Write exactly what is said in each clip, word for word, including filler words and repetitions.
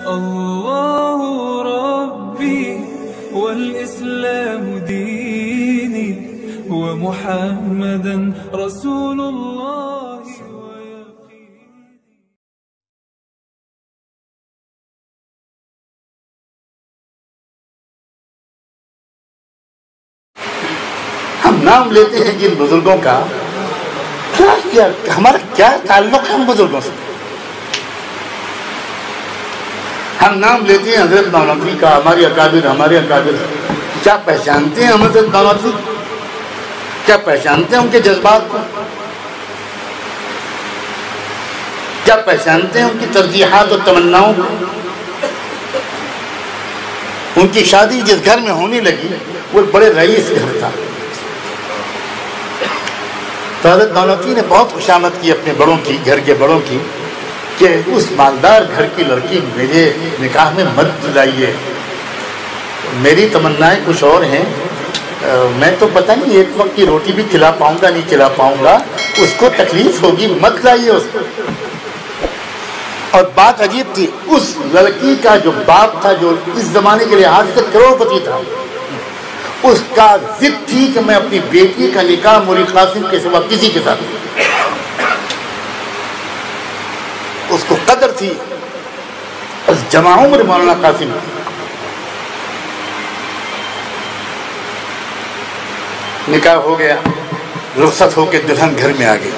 الله ربي والإسلام ديني ومحمدا رسول الله ويقيني. हम नाम लेते हैं जिन बुजुर्गों का, क्या क्या हमारा क्या ताल्लुक है हम बुजुर्गों से? हम नाम लेते हैं हजरत नौलवी का, हमारे अकाबिर हमारे अकाबिर। क्या पहचानते हैं हम हजरत नौलवी? क्या पहचानते हैं उनके जज्बात को? क्या पहचानते हैं उनकी तरजीहात और तमन्नाओं को? उनकी शादी जिस घर में होने लगी वो बड़े रईस घर था। तो हज़रत नौलवी ने बहुत खुशामद की अपने बड़ों की, घर के बड़ों की, कि उस मालदार घर की लड़की मेरे निकाह में मत दिलाइए। मेरी तमन्नाएं कुछ और हैं, आ, मैं तो पता नहीं एक वक्त की रोटी भी खिला पाऊंगा नहीं खिला पाऊंगा, उसको तकलीफ होगी, मत लाइए उसको। और बात अजीब थी, उस लड़की का जो बाप था, जो इस जमाने के लिहाज से करोड़पति था, उसका जिद थी कि मैं अपनी बेटी का निकाह मौलवी कासिम के सिवा किसी के साथ। उसको कदर थी बस जमा उम्र मौलाना कासिम। निकाह हो गया, रुखसत होकर दुल्हन घर में आ गई।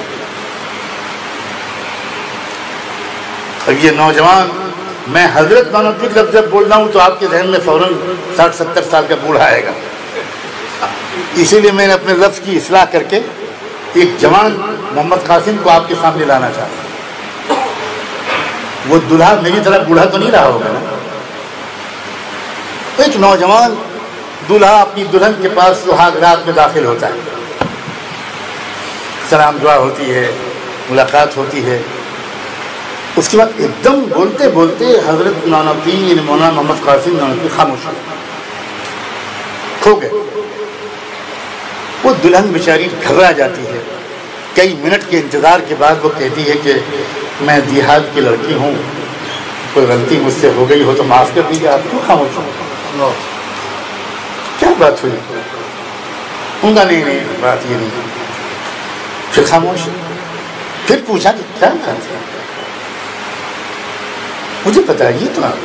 अब ये नौजवान, मैं हजरत नौलवी लफ्ज़ जब बोल रहा हूँ तो आपके जहन में फौरन साठ सत्तर साल का बूढ़ा आएगा, इसीलिए मैंने अपने लफ्ज़ की इस्लाह करके एक जवान मोहम्मद कासिम को आपके सामने लाना चाहता। वो दूल्हा मेरी तरह बूढ़ा तो नहीं रहा होगा ना। एक नौजवान दूल्हा अपनी दुल्हन के पास सुहाग रात में दाखिल होता है, सलाम दुआ होती है, मुलाकात होती है। उसके बाद एकदम बोलते बोलते हजरत नौलवी मौलाना मोहम्मद कासिम नौलवी खामोश खो गए। वो दुल्हन बेचारी घबरा जाती है। कई मिनट के इंतज़ार के बाद वो कहती है कि मैं देहात की लड़की हूँ, कोई गलती मुझसे हो गई हो तो माफ़ कर दीजिए। आप क्यों खामोश हो? क्या बात हुई? उनका नहीं नहीं बात ये नहीं। फिर खामोश। फिर पूछा कि क्या बात है, मुझे बताइए तो। आप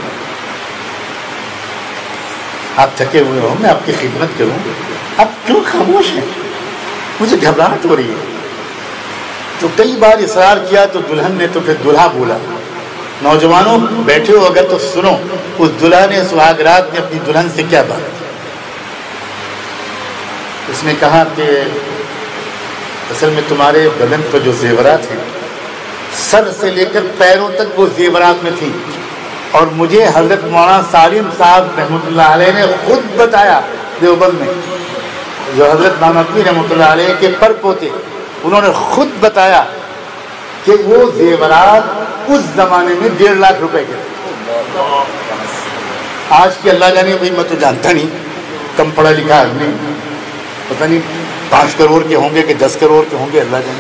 आप थके हुए हो, मैं आपकी खिदमत करूँ, आप क्यों खामोश हैं? मुझे घबराहट हो रही है। तो कई बार इसरार किया तो दुल्हन ने, तो फिर दूल्हा बोला, नौजवानों बैठे हो अगर तो सुनो, उस दुल्हा ने सुहागरात ने अपनी दुल्हन से क्या बात? उसने कहा कि असल में तुम्हारे बदन पर जो जेवरात हैं, सर से लेकर पैरों तक वो जेवरात में थी, और मुझे हजरत मौलाना सालिम साहब रहमतुल्लाह अलैह ने खुद बताया, देवबंद में जो हजरत नौलवी रहमतुल्लाह अलैह के पर पोते, उन्होंने खुद बताया कि वो जेवरात उस जमाने में डेढ़ लाख रुपए के थे। आज के अल्लाह जाने, भाई मैं तो जानता नहीं, कम पढ़ा लिखा आदमी, पता नहीं पाँच करोड़ के होंगे कि दस करोड़ के होंगे, अल्लाह जाने।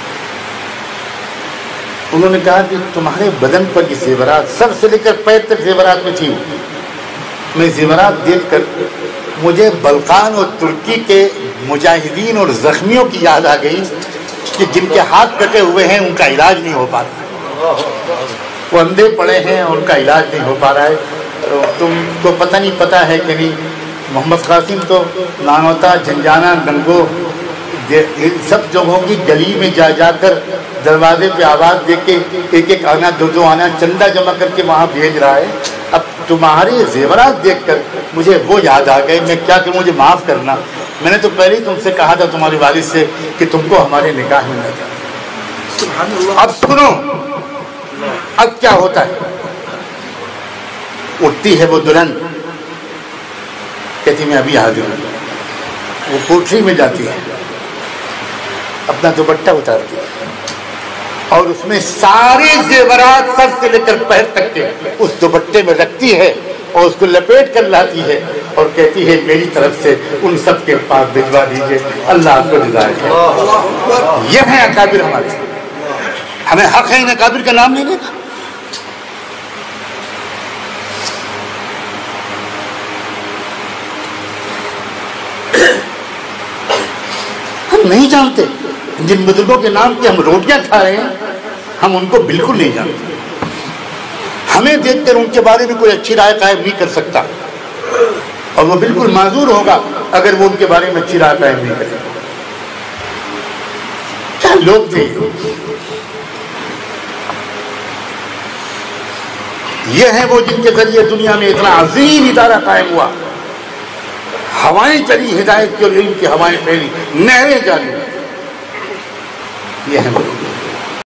उन्होंने कहा कि तुम्हारे बदन पर ये जेवरात सर से लेकर पैर तक जेवरात में थी। मैं जेवरात देखकर मुझे बल्कान और तुर्की के मुजाहिदीन और जख्मियों की याद आ गई कि जिनके हाथ कटे हुए हैं, उनका इलाज नहीं हो पा रहा, वो अंधे पड़े हैं, उनका इलाज नहीं हो पा रहा है। तो तुमको पता नहीं पता है कि नहीं, मोहम्मद कासिम तो नानौता, झंझाना, गंगो, सब जगहों की गली में जा जाकर दरवाजे पे आवाज़ दे के एक एक आना दो दो आना चंदा जमा करके वहाँ भेज रहा है। अब तुम्हारे जेवरात देखकर मुझे वो याद आ गए, मैं क्या करूँ, मुझे माफ़ करना। मैंने तो पहले ही तुमसे कहा था तुम्हारे वालिद से कि तुमको हमारे निकाह में न जाना। अब सुनो, अब क्या होता है। उठती है वो दुल्हन, कहती मैं अभी हाजिर हूँ। वो कोठरी में जाती है, अपना दुपट्टा उतारती है और उसमें सारे जेवरात सर से लेकर पैर तक के उस दुपट्टे में रखती है और उसको लपेट कर लाती है और कहती है मेरी तरफ से उन सब के पास भिजवा दीजिए, अल्लाह आपको रिज़ा है। ये है अकाबिर हमारे। हमें हक है इन अकाबिर का नाम लेने का। नहीं जानते। जिन बुजुर्गों के नाम की हम रोटियां खा रहे हैं, हम उनको बिल्कुल नहीं जानते। हमें देखकर उनके बारे में कोई अच्छी राय कायम नहीं कर सकता, और वो बिल्कुल माजूर होगा अगर वो उनके बारे में अच्छी राय कायम नहीं करे। क्या लोग थे! ये हैं वो जिनके जरिए दुनिया में इतना अजीम इदारा कायम हुआ। हवाएं चली हिदायत की और इल्म की हवाएं फैली, नहरें जारी। ये है वो।